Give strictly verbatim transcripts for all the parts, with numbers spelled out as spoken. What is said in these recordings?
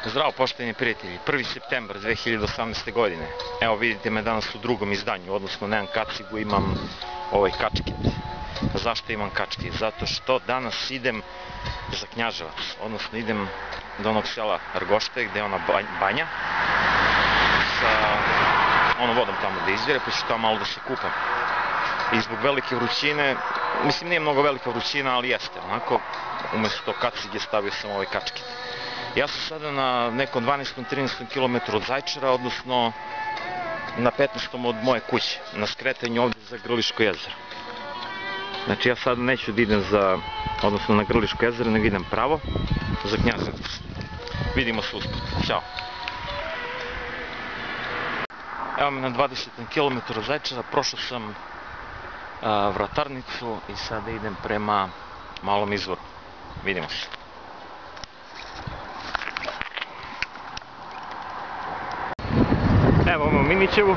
Zdravo poštovani prijatelji, prvi septembar dve hiljade osamnaeste. godine. Evo vidite me danas u drugom izdanju, odnosno nemam kacigu, imam ovaj kačket. Zašto imam kačket? Zato što danas idem za Knjaževac, odnosno idem do onog sela Argošte gde je ona banja sa onom vodom tamo da izvire, pa ću tamo malo da se kupam. I zbog velike vrućine, mislim nije mnogo velika vrućina, ali jeste, onako, umesto kacige stavio sam ovaj kačket. Ja sam sada na nekom dvanaestom trinaestom kilometru od Zaječara, odnosno na petnaestom od moje kuće, na skretanju ovde za Grliško jezero. Znači ja sada neću da idem za, odnosno na Grliško jezero, nego idem pravo za Knjaževac. Vidimo se usput. Ćao. Evo me na dvadesetom kilometru od Zaječara, prošao sam Vratarnicu i sada idem prema Malom izvoru. Vidimo se. Evo imamo Minićevu.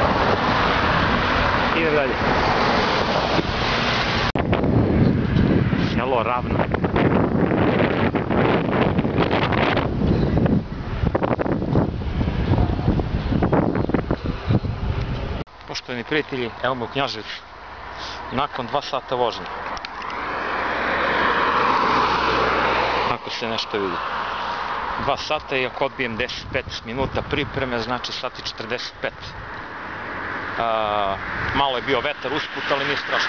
Idem dalje. Selo Ravno. Poštovani prijatelji, evo me u Knjaževcu. Nakon dva sata vožnje. Ako se nešto vidi. Dva sata i ako odbijem deset do petnaest minuta pripreme, znači sat i četrdeset pet. Malo je bio vetar usput, ali nije strašno.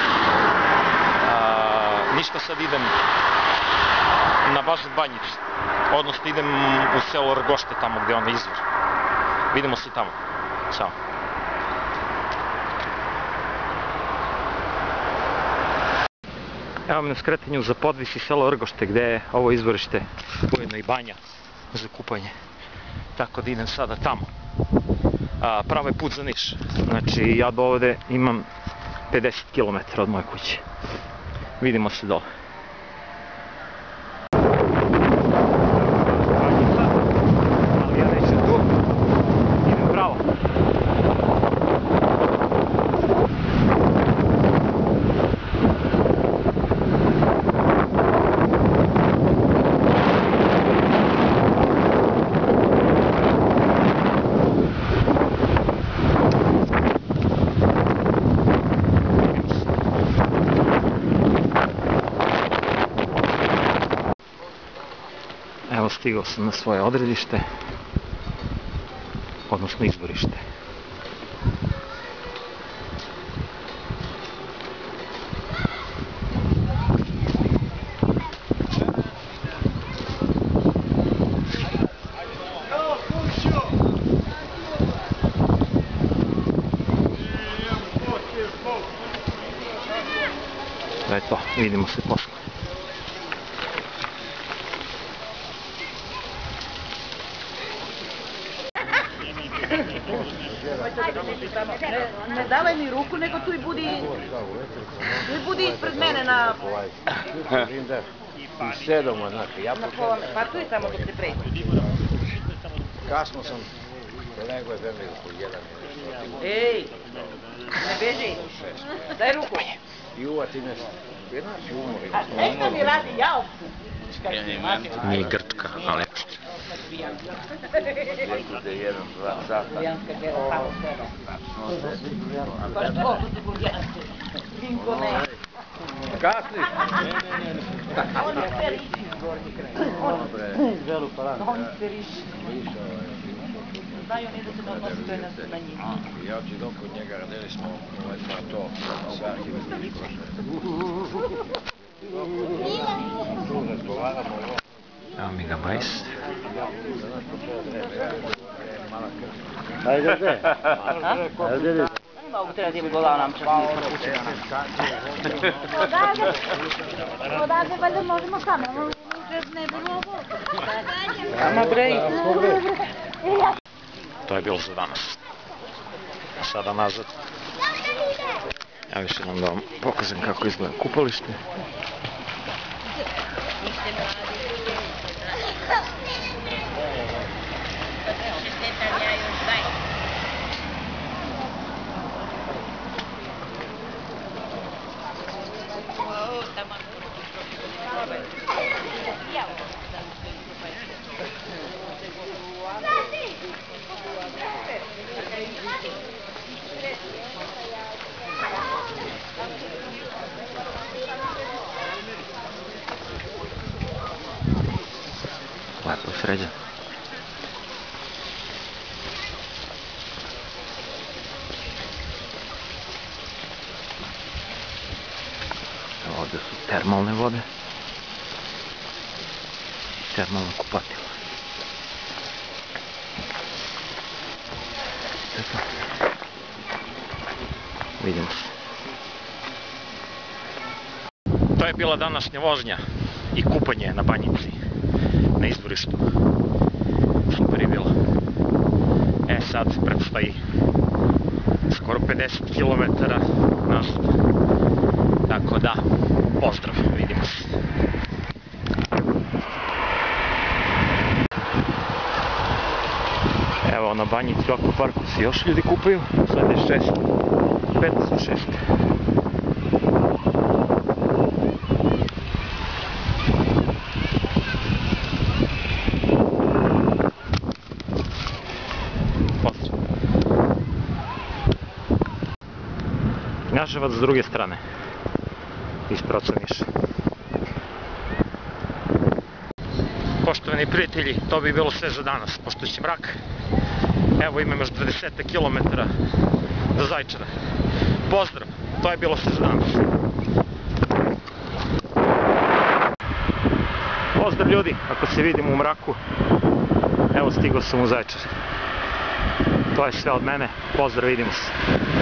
Ništa, sad idem na bazu Banjicu. Odnosno idem u selo Argošte, tamo gde je onda izvor. Vidimo se tamo. Ćao. Evo me na skretanju za Podvis i selo Argošte, gde je ovo izvorište, ujedno i banja za kupanje. Tako da idem sada tamo. Pravo je put za Niš. Znači ja do ovde imam pedeset kilometara od moje kuće. Vidimo se dole. Ali ja nećem tu. Idem pravo. Evo stigao sam na svoje odredište, odnosno izvorište. Da je to, vidimo se posle. Ne davaj mi ruku, nego tu i budi tu i budi ispred mene na i sedamo, znači, ja posljedno. Pa tu je samo dok se pređe. Kasno sam, nego je vrlo po jedan. Ej, ne beži, daj ruku. I uvati nešto. Znači umor. A nešto mi radi, jao. Nije Grčka, ali Gde jedan, dva sata. Bujanska djela pravo sebe. Pa što su ti bujanske? Vinko ne. Kasniš? On je sve riči iz gornji kraj. On je sve riči. Znaju oni da se ne odnosi na njih. Ja ću dok od njega radili smo na to, sve arhive tu razgovaramo. evo mi ga bajs. Ajde, ajde. Ajde, ajde. Mogu treba da im gola nam čak nismo kuće da nam. Odavde, odavde valjda možemo kamerom, ne bilo ovo. Ama bre. To je bilo za danas. A sada nazad. Ja više nam da vam pokažem kako izgleda kupalište. Tamo. Lepo sređen. Ovdje su termalne vode. Termalno kupatilo. Eto. Vidimo se. To je bila današnja vožnja i kupanje na Banjici, na izvorištu. Super je bilo. E sad predstoji skoro pedeset kilometara nazad. Tako da, pozdrav, vidimo se. Evo na Banjici u akvaparku se još ljudi kupaju, sad je šest, petnaest šest. Knjaževac s druge strane, iz pravca Niša. Poštovani prijatelji, to bi bilo sve za danas, pošto će mrak. Evo imam još dvadeset kilometara do Zaječara. Pozdrav, to je bilo sve za danas. Pozdrav ljudi, ako se vidimo u mraku, evo stigao sam u Zaječar. To je sve od mene, pozdrav, vidimo se.